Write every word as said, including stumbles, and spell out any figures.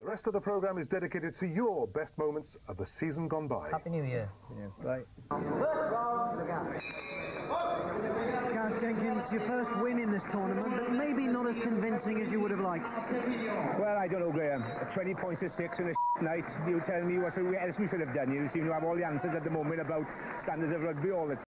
The rest of the programme is dedicated to your best moments of the season gone by. Happy New Year. Yeah, right. Gareth Jenkins, your first win in this tournament, but maybe not as convincing as you would have liked. Well, I don't know, Graham. twenty points to six in a night. You tell me what else we should have done. You seem to have all the answers at the moment about standards of rugby all the time.